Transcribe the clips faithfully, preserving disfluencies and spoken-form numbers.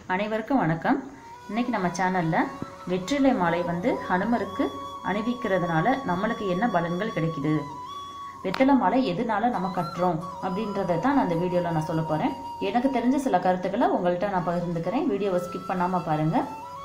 அனைவருக்கும் வணக்கம். இன்னைக்கு நம்ம சேனல்ல வெற்றிலை மாலை வந்து ஹனுமருக்கு அணிவிக்கிறதுனால நம்மளுக்கு என்ன பலன்கள் கிடைக்குது, வெற்றிலை மாலை எதனால நம்ம கட்டுறோம் அப்படின்றத தான் நான் இந்த வீடியோல நான் சொல்ல போறேன். எனக்கு தெரிஞ்ச சில கருத்துக்களை உங்கள்கிட்ட நான் பகிர்ந்துக்கிறேன். வீடியோவை ஸ்கிப் பண்ணாம பாருங்க.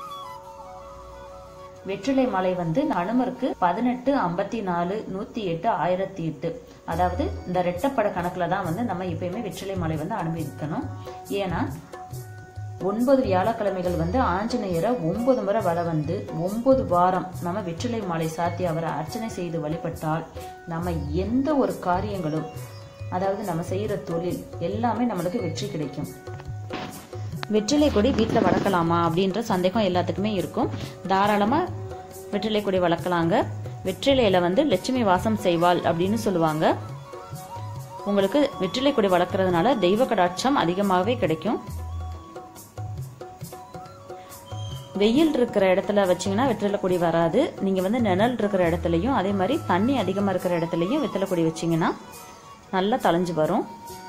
வெற்றிலை மாலை வந்து ஹனுமருக்கு பதினெட்டு ஐம்பத்தி நாலு நூத்தி எட்டு ஆயிரத்தி எட்டு அதாவது இந்த ரெட்டப்பட கணக்குல தான் வந்து நம்ம எப்பயுமே வெற்றிலை மாலை வந்து அனுபவிக்கணும். ஏன்னா ஒன்பது வியாழக்கிழமைகள் வந்து ஆஞ்சநேயரை ஒன்பது முறை வர வந்து ஒன்பது வாரம் நம்ம வெற்றிலை மாலை சாத்தி அவரை அர்ச்சனை செய்து வழிபட்டால் நம்ம எந்த ஒரு காரியங்களும், அதாவது நம்ம செய்யற தொழில் எல்லாமே நம்மளுக்கு வெற்றி கிடைக்கும். வெற்றிலை கொடி வீட்டில் வளர்க்கலாமா அப்படின்ற சந்தேகம் எல்லாத்துக்குமே இருக்கும். தாராளமாக வெற்றிலை கொடி வளர்க்கலாங்க. வெற்றிலையில வந்து லட்சுமி வாசம் செய்வாள் அப்படின்னு சொல்லுவாங்க. உங்களுக்கு வெற்றிலை கொடி வளர்க்கறதுனால தெய்வ கடாட்சம் அதிகமாகவே கிடைக்கும். வெயில் இருக்கிற இடத்துல வச்சீங்கன்னா வெற்றிலை கொடி வராது. நீங்க வந்து நிழல் இருக்கிற இடத்துலையும் அதே மாதிரி தண்ணி அதிகமா இருக்கிற இடத்துலையும் வெற்றிலை கொடி வச்சீங்கன்னா நல்லா தளைஞ்சு வரும்.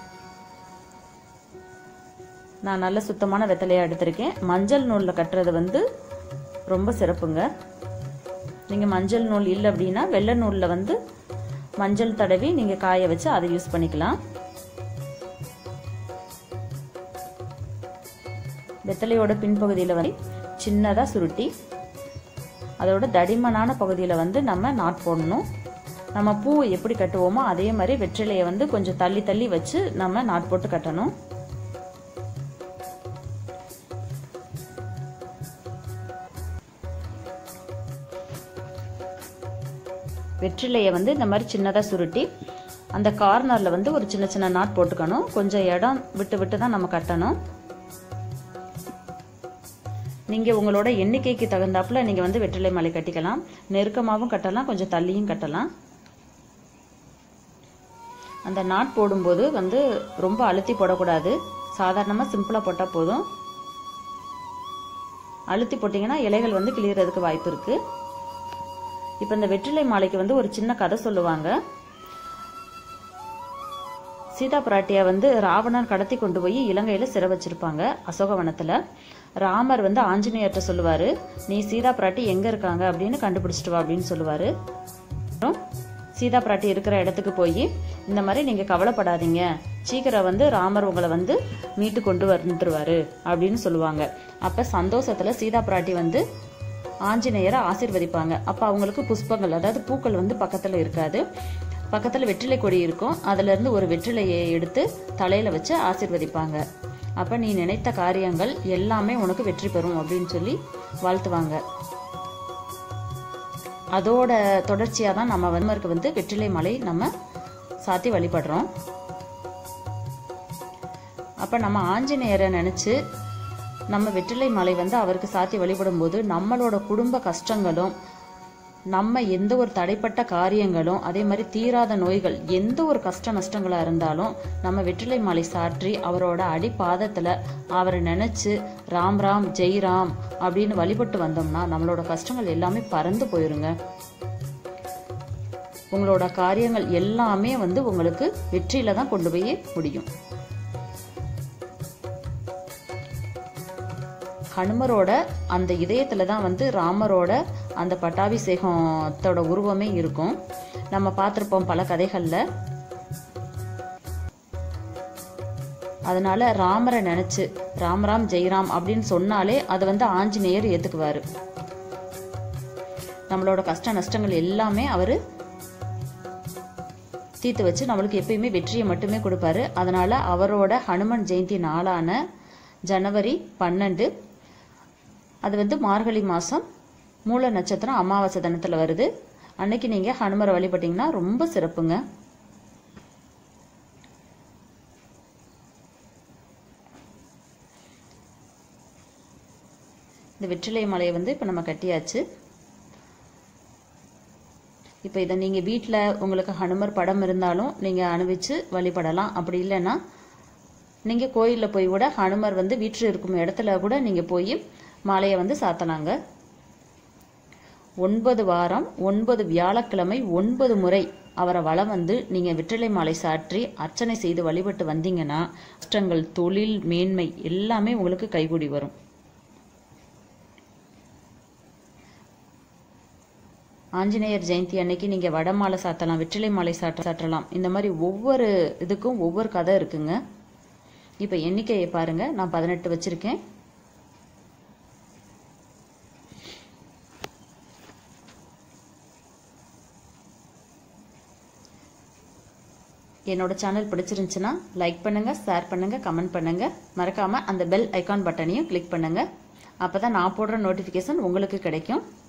நான் நல்ல சுத்தமான வெத்தலையா எடுத்திருக்கேன். மஞ்சள் நூலில் கட்டுறது வந்து ரொம்ப சிறப்புங்க. நீங்கள் மஞ்சள் நூல் இல்லை அப்படின்னா வெள்ளை நூலில் வந்து மஞ்சள் தடவி நீங்கள் காய வச்சு அதை யூஸ் பண்ணிக்கலாம். வெத்தலையோட பின்பகுதியில் வந்து சின்னதாக சுருட்டி அதோட தடிமனான பகுதியில் வந்து நம்ம நாட் போடணும். நம்ம பூ எப்படி கட்டுவோமோ அதே மாதிரி வெற்றிலையை வந்து கொஞ்சம் தள்ளி தள்ளி வச்சு நம்ம நாட் போட்டு கட்டணும். வெற்றிலையை வந்து இந்த மாதிரி சின்னதாக சுருட்டி அந்த கார்னரில் வந்து ஒரு சின்ன சின்ன நாட் போட்டுக்கணும். கொஞ்சம் இடம் விட்டு விட்டு தான் நம்ம கட்டணும். நீங்கள் உங்களோட எண்ணிக்கைக்கு தகுந்தாப்புல நீங்கள் வந்து வெற்றிலை மாலை கட்டிக்கலாம். நெருக்கமாகவும் கட்டலாம், கொஞ்சம் தள்ளியும் கட்டலாம். அந்த நாட் போடும்போது வந்து ரொம்ப அழுத்தி போடக்கூடாது. சாதாரணமாக சிம்பிளாக போட்டால் போதும். அழுத்தி போட்டிங்கன்னா இலைகள் வந்து கிளியறதுக்கு வாய்ப்பு இருக்குது. இப்போ இந்த வெற்றிலை மாலைக்கு வந்து ஒரு சின்ன கதை சொல்லுவாங்க. சீதா பிராட்டியா வந்து ராவணன் கடத்தி கொண்டு போய் இலங்கையில சிறை வச்சிருப்பாங்க அசோகவனத்துல. ராமர் வந்து ஆஞ்சநேயர்கிட்ட சொல்லுவாரு, நீ சீதா பிராட்டி எங்க இருக்காங்க அப்படின்னு கண்டுபிடிச்சிட்டு வா அப்படின்னு சொல்லுவாரு. சீதா பிராட்டி இருக்கிற இடத்துக்கு போய் இந்த மாதிரி நீங்க கவலைப்படாதீங்க, சீக்கிரம் வந்து ராமர் உங்களை வந்து மீட்டு கொண்டு வந்துருவாரு அப்படின்னு சொல்லுவாங்க. அப்ப சந்தோஷத்துல சீதா பிராட்டி வந்து ஆஞ்சநேயரை ஆசீர்வதிப்பாங்க. அப்ப அவங்களுக்கு புஷ்பங்கள், அதாவது பூக்கள் வந்து பக்கத்துல இருக்காது. பக்கத்துல வெற்றிலை கொடி இருக்கும். அதுல இருந்து ஒரு வெற்றிலையை எடுத்து தலையில வச்சு ஆசீர்வதிப்பாங்க. அப்ப நீ நினைத்த காரியங்கள் எல்லாமே உனக்கு வெற்றி பெறும் அப்படின்னு சொல்லி வாழ்த்துவாங்க. அதோட தொடர்ச்சியா தான் நம்ம வன்மருக்கு வந்து வெற்றிலை மாலை நம்ம சாத்தி வழிபடுறோம். அப்ப நம்ம ஆஞ்சநேயரை நினைச்சு நம்ம வெற்றிலை மாலை வந்து அவருக்கு சாத்தி வழிபடும் போது நம்மளோட குடும்ப கஷ்டங்களும், நம்ம எந்த ஒரு தடைப்பட்ட காரியங்களும், அதே மாதிரி தீராத நோய்கள், எந்த ஒரு கஷ்ட நஷ்டங்களா இருந்தாலும் நம்ம வெற்றிலை மாலை சாற்றி அவரோட அடிப்பாதத்துல அவரை நினைச்சு ராம் ராம் ஜெய் ராம் அப்படின்னு வழிபட்டு வந்தோம்னா நம்மளோட கஷ்டங்கள் எல்லாமே பறந்து போயிருங்க. உங்களோட காரியங்கள் எல்லாமே வந்து உங்களுக்கு வெற்றியில தான் கொண்டு போய் முடியும். ஹனுமரோட அந்த இதயத்துல தான் வந்து ராமரோட அந்த பட்டாபிஷேகத்தோட உருவமே இருக்கும். நம்ம பார்த்திருப்போம் பல கதைகள்ல. அதனால ராமரை நினைச்சு ராம் ராம் ஜெய்ராம் அப்படின்னு சொன்னாலே அது வந்து ஆஞ்சநேயர் ஏத்துக்குவாரு. நம்மளோட கஷ்ட நஷ்டங்கள் எல்லாமே அவரு தீர்த்து வச்சு நம்மளுக்கு எப்பயுமே வெற்றியை மட்டுமே கொடுப்பாரு. அதனால அவரோட ஹனுமன் ஜெயந்தி நாளான ஜனவரி பன்னெண்டு, அது வந்து மார்கழி மாசம் மூல நட்சத்திரம் அமாவாசை தினத்துல வருது. அன்னைக்கு நீங்க ஹனுமரை வழிபட்டீங்கன்னா ரொம்ப சிறப்புங்க. இந்த வெற்றிலை மாலையை வந்து இப்ப நம்ம கட்டியாச்சு. இப்ப இதை நீங்க வீட்டுல உங்களுக்கு ஹனுமர் படம் இருந்தாலும் நீங்க அணிவிச்சு வழிபடலாம். அப்படி இல்லைன்னா நீங்க கோயில்ல போய் கூட ஹனுமர் வந்து வீட்டில் இருக்கும் இடத்துல கூட நீங்க போய் மாலையை வந்து சாத்தலாங்க. ஒன்பது வாரம் ஒன்பது வியாழக்கிழமை ஒன்பது முறை அவரை வலம் வந்து நீங்க வெற்றிலை மாலை சாற்றி அர்ச்சனை செய்து வழிபட்டு வந்தீங்கன்னா கஷ்டங்கள், தொழில் மேன்மை எல்லாமே உங்களுக்கு கைகூடி வரும். ஆஞ்சநேயர் ஜெயந்தி அன்னைக்கு நீங்க வட மாலை சாத்தலாம், வெற்றிலை மாலை சாற்ற சாற்றலாம். இந்த மாதிரி ஒவ்வொரு இதுக்கும் ஒவ்வொரு கதை இருக்குங்க. இப்ப எண்ணிக்கையை பாருங்க, நான் பதினெட்டு வச்சிருக்கேன். என்னோட சேனல் பிடிச்சிருந்துச்சுன்னா லைக் பண்ணுங்க, ஷேர் பண்ணுங்க, கமெண்ட் பண்ணுங்க. மறக்காம அந்த பெல் ஐகான் பட்டனையும் கிளிக் பண்ணுங்க. அப்பதான் நான் போடுற நோட்டிபிகேஷன் உங்களுக்கு கிடைக்கும்.